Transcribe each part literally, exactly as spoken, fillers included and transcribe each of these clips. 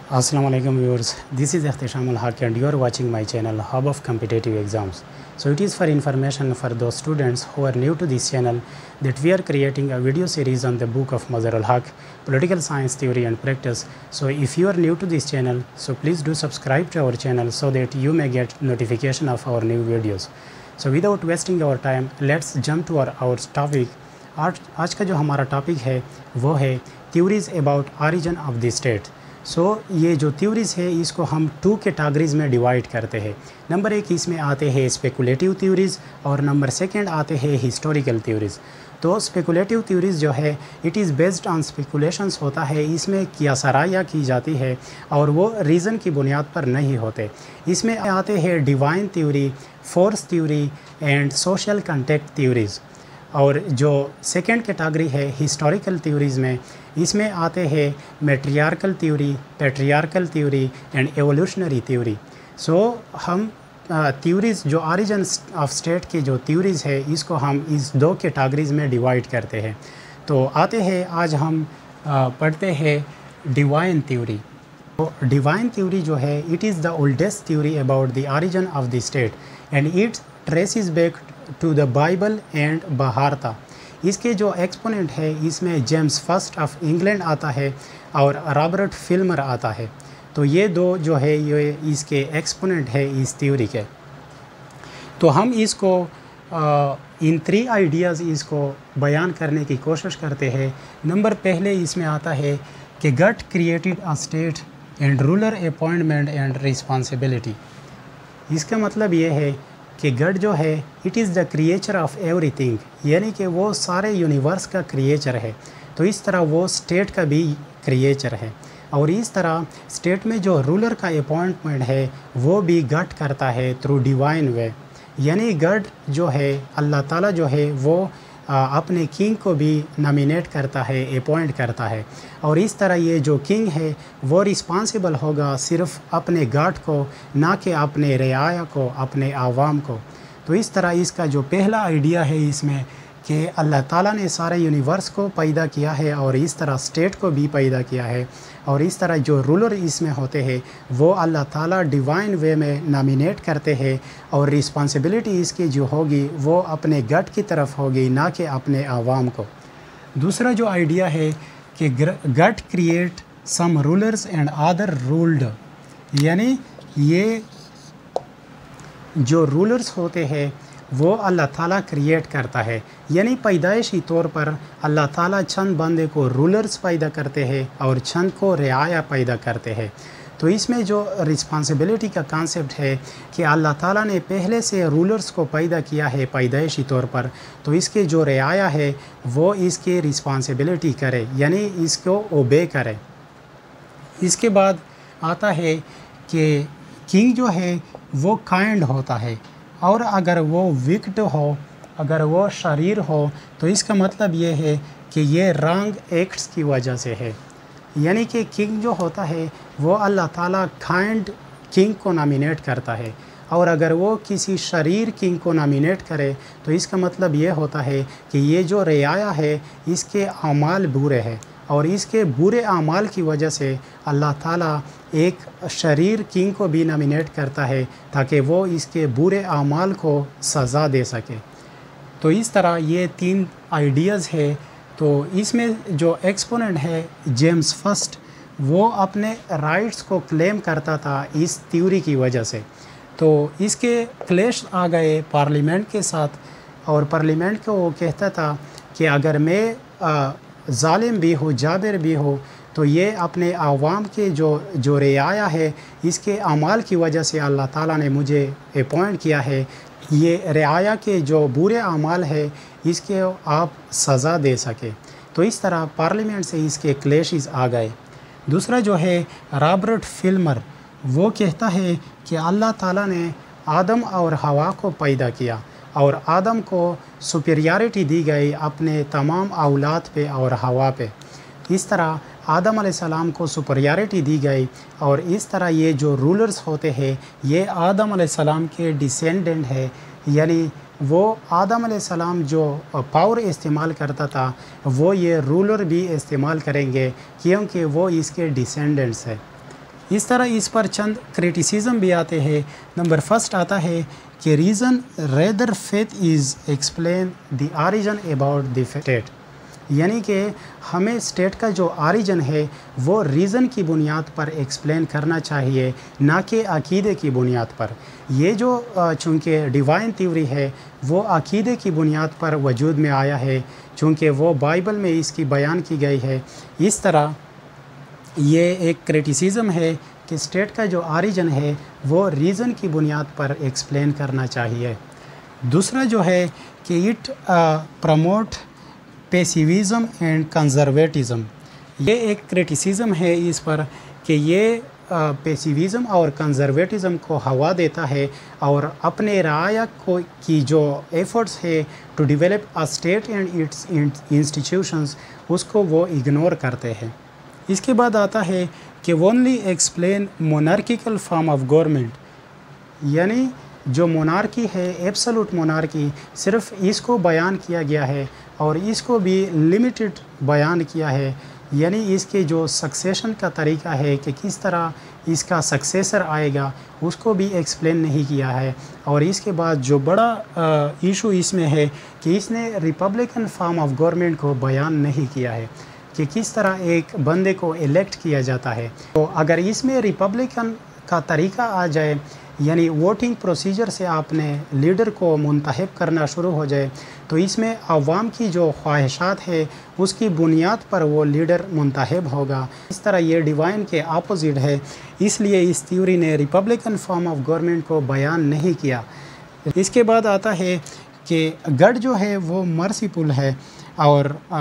Assalamu alaikum viewers, this is Ihtisham Al Haq and you are watching my channel Hub of Competitive Exams. So it is for information for those students who are new to this channel that we are creating a video series on the book of Mazhar Al Haq, Political Science Theory and Practice. So if you are new to this channel, so please do subscribe to our channel so that you may get notification of our new videos. So without wasting our time, let's jump to our, our topic. आज आज का जो हमारा topic है वो है theories about origin of the state. So ये जो थ्योरीज़ है इसको हम टू कैटेगरीज में डिवाइड करते हैं. नंबर एक इसमें आते हैं स्पेकुलेटिव थ्योरीज़ और नंबर सेकंड आते हैं हिस्टोरिकल थ्योरीज़. तो स्पेकुलेटिव थ्योरीज़ जो है it is based on speculations होता है, इसमें कियासाराया की जाती है और वो रीज़न की बुनियाद पर नहीं होते. इसमें आते हैं divine theory, force theory and social contact theories. और जो सेकेंड कैटेगरी है हिस्टोरिकल थ्योरीज़ में इसमें आते हैं matriarchal theory, patriarchal theory and evolutionary theory. So हम थ्योरीज़ जो ऑरिजिन ऑफ स्टेट की जो थ्योरीज़ है इसको हम इस दो कैटेगरीज़ में डिवाइड करते हैं. तो आते हैं आज हम आ, पढ़ते हैं डिवाइन थ्योरी. तो डिवाइन थ्योरी जो है it is the oldest theory about the origin of the state and it traces back to the Bible and Bharata. इसके जो एक्सपोनेंट है इसमें जेम्स फर्स्ट ऑफ इंग्लैंड आता है और रॉबर्ट फिल्मर आता है. तो ये दो जो है ये इसके एक्सपोनेंट है इस थ्योरी के. तो हम इसको इन थ्री आइडियाज़ इसको बयान करने की कोशिश करते हैं. नंबर पहले इसमें आता है कि God created a state and ruler appointment and responsibility. इसका मतलब ये है कि गॉड जो है it is the creature of everything, यानी कि वो सारे यूनिवर्स का क्रिएचर है. तो इस तरह वो स्टेट का भी क्रिएचर है और इस तरह स्टेट में जो रूलर का अपॉइंटमेंट है वो भी गॉड करता है थ्रू डिवाइन वे. यानी गॉड जो है अल्लाह ताला जो है वो आ, अपने किंग को भी नॉमिनेट करता है, अपॉइंट करता है. और इस तरह ये जो किंग है वो रिस्पॉन्सिबल होगा सिर्फ अपने गॉड को, ना कि अपने रियाया को, अपने आवाम को. तो इस तरह इसका जो पहला आइडिया है इसमें कि अल्लाह ताला ने सारे यूनिवर्स को पैदा किया है और इस तरह स्टेट को भी पैदा किया है और इस तरह जो रूलर इसमें होते हैं वो अल्लाह ताला डिवाइन वे में नॉमिनेट करते हैं और रिस्पॉन्सिबिलिटी इसकी जो होगी वो अपने गॉड की तरफ होगी, ना कि अपने आवाम को. दूसरा जो आइडिया है कि God create some rulers and other ruled, यानी ये जो रूलर्स होते हैं वो अल्लाह ताला क्रिएट करता है. यानी पैदाइशी तौर पर अल्लाह ताला चंद बंदे को रूलर्स पैदा करते हैं और चंद को रियाया पैदा करते हैं. तो इसमें जो रिस्पॉन्सिबिलिटी का कॉन्सेप्ट है कि अल्लाह ताला ने पहले से रूलर्स को पैदा किया है पैदाइशी तौर पर, तो इसके जो रियाया है वो इसकी रिस्पॉन्सिबिलिटी करे, यानी इसको ओबे करे. इसके बाद आता है कि किंग जो है वो काइंड होता है और अगर वो विक्ट हो, अगर वो शरीर हो, तो इसका मतलब ये है कि ये रॉन्ग एक्ट्स की वजह से है. यानी कि किंग जो होता है वो अल्लाह ताला काइंड किंग को नॉमिनेट करता है और अगर वो किसी शरीर किंग को नॉमिनेट करे तो इसका मतलब ये होता है कि ये जो रियाया है इसके अमाल बुरे हैं और इसके बुरे अमाल की वजह से अल्लाह ताला एक शरीर किंग को भी नॉमिनेट करता है ताकि वो इसके बुरे अमाल को सज़ा दे सके. तो इस तरह ये तीन आइडियाज़ है. तो इसमें जो एक्सपोनेंट है जेम्स फर्स्ट वो अपने राइट्स को क्लेम करता था इस थ्योरी की वजह से. तो इसके क्लेश आ गए पार्लियामेंट के साथ और पार्लियामेंट को वो कहता था कि अगर मैं आ, ज़ालिम भी हो, जाबिर भी हो, तो ये अपने आवाम के जो जो रियाया है इसके अमाल की वजह से अल्लाह ताला ने मुझे अपॉइंट किया है. ये रियाया के जो बुरे अमाल है इसके आप सज़ा दे सके. तो इस तरह पार्लियामेंट से इसके क्लेशेस आ गए. दूसरा जो है रॉबर्ट फिल्मर वो कहता है कि अल्लाह ताला ने आदम और हवा को पैदा किया और आदम को सुपीरियरिटी दी गई अपने तमाम औलाद पे और हवा पे. इस तरह आदम अलैहिस्सलाम को सुपीरियरिटी दी गई और इस तरह ये जो रूलर्स होते हैं ये आदम अलैहिस्सलाम के डिसेंडेंट है. यानी वो आदम अलैहिस्सलाम जो पावर इस्तेमाल करता था वो ये रूलर भी इस्तेमाल करेंगे क्योंकि वो इसके डिसेंडेंट्स है. اس طرح اس پر چند کریٹیسزم بھی آتے ہیں. نمبر فسٹ آتا ہے کہ reason rather faith is explain the origin about the state, یعنی کہ ہمیں اسٹیٹ کا جو آریجن ہے وہ ریزن کی بنیاد پر ایکسپلین کرنا چاہیے، نہ کہ عقیدے کی بنیاد پر. یہ جو چونکہ ڈیوائن تھیوری ہے وہ عقیدے کی بنیاد پر وجود میں آیا ہے، چونکہ وہ بائبل میں اس کی بیان کی گئی ہے. اس طرح یہ ایک کریٹیسزم ہے کہ اسٹیٹ کا جو آریجن ہے وہ ریزن کی بنیاد پر ایکسپلین کرنا چاہیے. دوسرا جو ہے کہ it promote pacifism and conservatism. یہ ایک کریٹیسزم ہے اس پر کہ یہ پیسیویزم اور کنزرویٹزم کو ہوا دیتا ہے اور اپنے رعایا کو کی جو ایفرٹس ہے to develop a state and its institutions اس کو وہ اگنور کرتے ہیں. اس کے بعد آتا ہے کہ only explain monarchical form of government, یعنی جو مونارکی ہے ایبسلوٹ مونارکی صرف اس کو بیان کیا گیا ہے اور اس کو بھی لمیٹڈ بیان کیا ہے، یعنی اس کے جو سکسیشن کا طریقہ ہے کہ کس طرح اس کا سکسیسر آئے گا اس کو بھی ایکسپلین نہیں کیا ہے. اور اس کے بعد جو بڑا ایشو اس میں ہے کہ اس نے ریپبلکن فارم آف گورنمنٹ کو بیان نہیں کیا ہے کہ کس طرح ایک بندے کو الیکٹ کیا جاتا ہے. تو اگر اس میں ریپبلکن کا طریقہ آ جائے، یعنی ووٹنگ پروسیجر سے آپ نے لیڈر کو منتخب کرنا شروع ہو جائے، تو اس میں عوام کی جو خواہشات ہے اس کی بنیاد پر وہ لیڈر منتخب ہوگا. اس طرح یہ ڈیوائن کے اپوزٹ ہے، اس لیے اس تھیوری نے ریپبلکن فارم آف گورنمنٹ کو بیان نہیں کیا. اس کے بعد آتا ہے کہ گڈ جو ہے وہ مرسیفل ہے، اور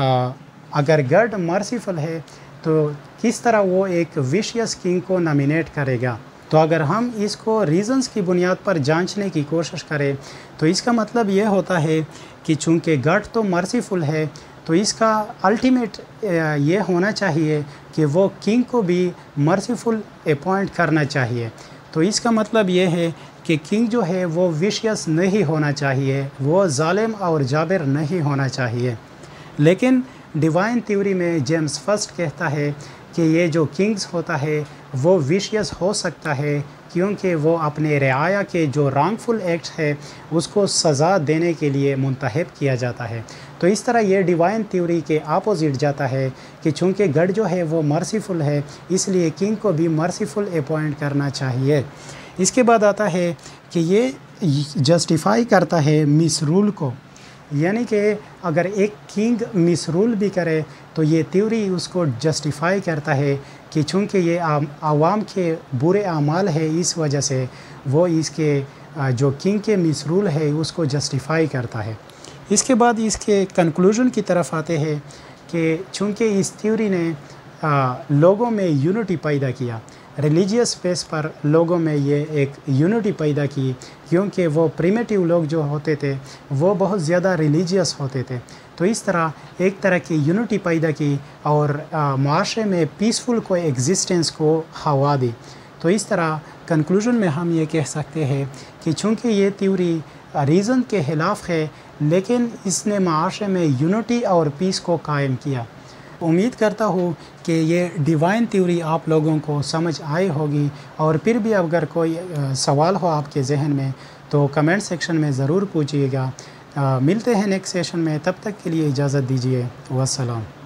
اگر گڈ مرسیفل ہے تو کس طرح وہ ایک ویشیس کنگ کو نامینیٹ کرے گا. تو اگر ہم اس کو ریزنز کی بنیاد پر جانچنے کی کوشش کریں تو اس کا مطلب یہ ہوتا ہے کہ چونکہ گڈ تو مرسیفل ہے تو اس کا الٹیمیٹ یہ ہونا چاہیے کہ وہ کنگ کو بھی مرسیفل اپوائنٹ کرنا چاہیے. تو اس کا مطلب یہ ہے کہ کنگ جو ہے وہ ویشیس نہیں ہونا چاہیے، وہ ظالم اور جابر نہیں ہونا چاہیے. لیکن ڈیوائن تھیوری میں جیمس فرسٹ کہتا ہے کہ یہ جو کنگز ہوتا ہے وہ ویشیس ہو سکتا ہے کیونکہ وہ اپنے رعایا کے جو رانگ فل ایکٹ ہے اس کو سزا دینے کے لیے منتخب کیا جاتا ہے. تو اس طرح یہ ڈیوائن تھیوری کے اپوزٹ جاتا ہے کہ چونکہ گڈ جو ہے وہ مرسیفل ہے اس لیے کنگ کو بھی مرسیفل اپوائنٹ کرنا چاہیے. اس کے بعد آتا ہے کہ یہ جسٹیفائی کرتا ہے مس رول کو، یعنی کہ اگر ایک کنگ مس رول بھی کرے تو یہ تھیوری اس کو جسٹیفائی کرتا ہے کہ چونکہ یہ عوام کے برے اعمال ہے اس وجہ سے وہ اس کے جو کنگ کے مس رول ہے اس کو جسٹیفائی کرتا ہے. اس کے بعد اس کے کنکلوژن کی طرف آتے ہیں کہ چونکہ اس تھیوری نے لوگوں میں یونٹی پیدا کیا، ریلیجیس بیس پر لوگوں میں یہ ایک یونٹی پیدا کی، کیونکہ وہ پریمیٹیو لوگ جو ہوتے تھے وہ بہت زیادہ ریلیجیس ہوتے تھے. تو اس طرح ایک طرح کی یونٹی پیدا کی اور معاشرے میں پیسفل کو ایگزسٹنس کو ہوا دی. تو اس طرح کنکلوژن میں ہم یہ کہہ سکتے ہیں کہ چونکہ یہ تھیوری ریزن کے خلاف ہے لیکن اس نے معاشرے میں یونٹی اور پیس کو قائم کیا. امید کرتا ہوں کہ یہ ڈیوائن تھیوری آپ لوگوں کو سمجھ آئی ہوگی، اور پھر بھی اگر کوئی سوال ہو آپ کے ذہن میں تو کمنٹ سیکشن میں ضرور پوچھیے گا. ملتے ہیں نیکسٹ سیشن میں، تب تک کے لیے اجازت دیجیے، والسلام.